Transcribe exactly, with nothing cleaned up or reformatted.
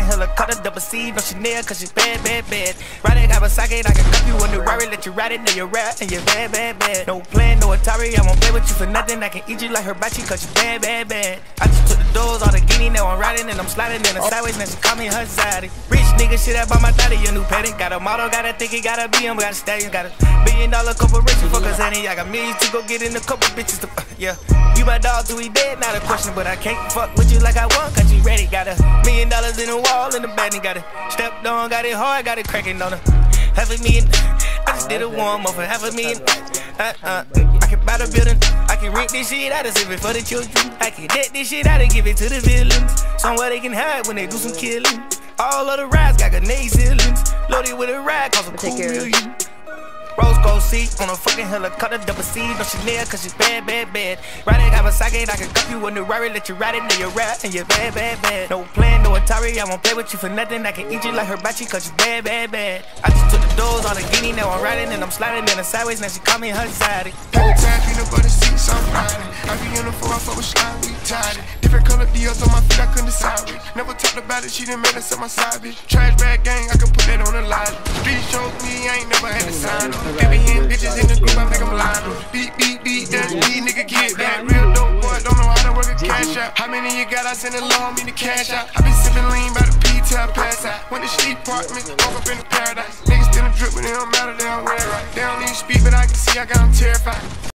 fucking helicopter, double C, no Chanel, cause she bad, bad, bad. Riding Kawasaki, I can cuff you in the Rari, let you ride it, now you're rap, and you're bad, bad, bad. No plan, no Atari, I won't play with you for nothing. I can eat you like hibachi, cause you bad, bad, bad. I just took the doors, all the guinea, now I'm riding, and I'm sliding in the sideways, now she call me her zaddy. Rich nigga, shit up on my daddy, your new petting. Got a model, got a think he got a B M, got a stallion, got a billion dollar corporation, fuck us, honey. I got millions to go get in a couple bitches to, uh, yeah. You my dog till we dead, not a question, but I can't fuck with you like I want, cause you ready. Got a million dollars in the wall, in the bed, and got it stepped on, got it hard, got it cracking on her. Half a million, I just did a warm up for half a million. Uh, uh, I can buy the building, I can rent this shit out and save it for the children. I can deck this shit out and give it to the villains, somewhere they can hide when they do some killing. All of the rides got grenade ceilings, loaded with a ride, cause I'm cool million. Rose gold seat on a fucking helicopter, double C, no Chanel, cause she's bad, bad, bad. Riding Kawasaki, I can cuff you in the Rari, let you ride it, now you're rap, and you're bad, bad, bad. No plan, no Atari, I won't play with you for nothing. I can eat you like hibachi, cause you bad, bad, bad. I just took the doors, all the guinea, now I'm riding, and I'm sliding in the sideways, now she call me her zaddy. Every time peanut butter seats, I'm riding. I be in the four, I fuck with slime, we tied it. Different color deals on my feet, I couldn't decide it. Never talked about it, she done made us on my side, bitch. Trash bag gang, I can put that on the line. Street shows me, I ain't never had to sign them. Baby, and bitches in the group, I make them line them. Beat, beat, beat, that's me, nigga, get back. Real dope boy, don't know how to work a cash out. How many you got? I send a loan, me the cash out. I been sipping lean by the P till I pass out. Went to sleep apartment, woke up in the paradise. Niggas still a drip, but it don't matter, they don't wear right. They don't even speak, but I can see I got them terrified.